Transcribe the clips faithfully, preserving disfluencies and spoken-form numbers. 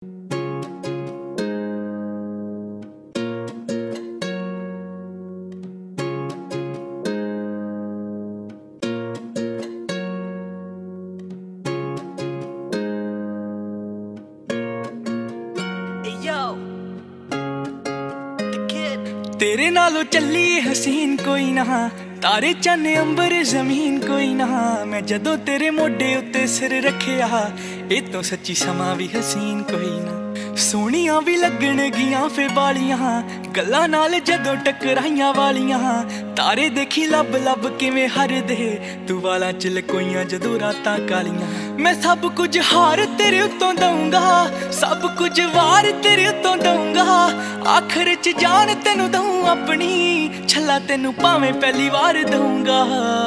तेरे नालों चली हसीन कोई ना, तारे चन्न अंबर जमीन कोई ना। मैं जदों तेरे मोढे उत्ते सिर रखिया, ए तो सच्ची समा भी हसीन कोई ना। सोहणियां भी लगण गियां फे बालियां, गल्लां नाल जदों टकराइयां वालियां। तारे देखी लब लब किवें हरदे, तू वालां च लकोइयां जदों रातां कालियां। मैं सब कुछ हार तेरे उत्तों दूंगा, सब कुछ वार तेरे उत्तों दूंगा। आखिर च जान तेनू दूं अपनी, छला तेनू भावें पहली वार दूंगा।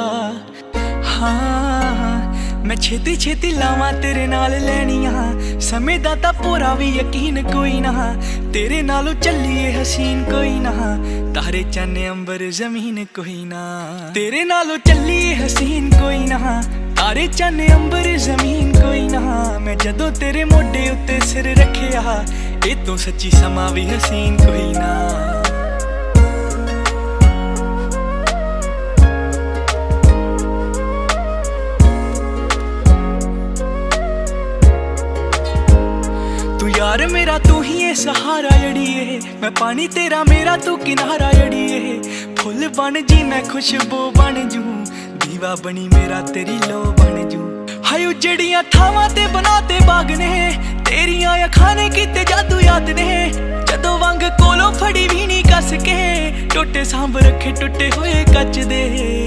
हाँ मैं छेती छेती लावां तेरे नाल लैनियां, समय दा तां पूरा भी यकीन कोई ना। तेरे नालों चलिए हसीन कोई ना, तारे चन्न अंबर जमीन कोई ना। तेरे नालों चलिए हसीन कोई ना, तारे चन्न अंबर जमीन कोई ना। मैं जदों तेरे मोढे उत्ते सिर रखिया, ए तो सच्ची समा भी हसीन कोई ना। यार मेरा तू ही है सहारा जड़िए, मैं पानी तेरा मेरा तू किनारा जड़िए। फुल बन जी मैं खुशबू बन जू, दीवा बनी मेरा तेरी लो बन जू। हाय उजड़ियां थावां ते बनाते बाग ने, तेरियां अखां ने कीते जादू याद ने। जदों वंग कोलों फड़ी भी नहीं कस के, टोटे सांभ रखे टुटे हुए कच दे।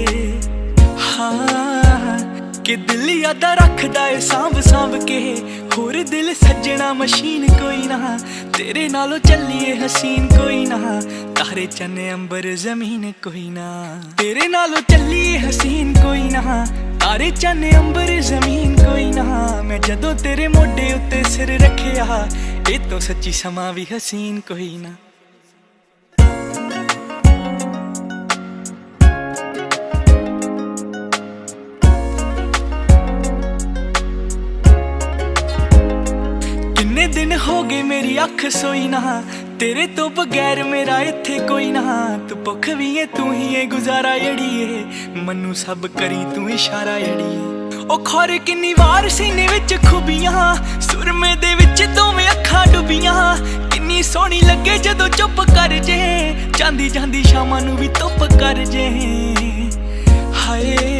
हाँ कि दिल यादा रखदा है सांभ सांभ के, होर दिल सज्जना मशीन कोई ना। तेरे नालों चलिए हसीन कोई ना, तारे चन्न अंबर जमीन कोई ना। तेरे नालों चलिए हसीन कोई ना, तारे चन्न अंबर जमीन कोई ना। मैं जदों तेरे मोढे उत्ते सिर रखिया, ए तो सच्ची समा भी हसीन कोई ना। दिन हो गए मेरी अख सोई ना, तेरे तो बगैर मेरा इत्थे कोई ना। तू भुख भी है तू ही है गुजारा जड़िए, मनु सब करी तू इशारा जड़िए। ओ खौरे किन्नी वार सीने विच खुबियां, सुरमे दे विच दोवें अखां डुबियां। किन्नी सोहनी लगे जदों चुप कर जे, जांदी जांदी शामां नू भी धुप कर जे। हाय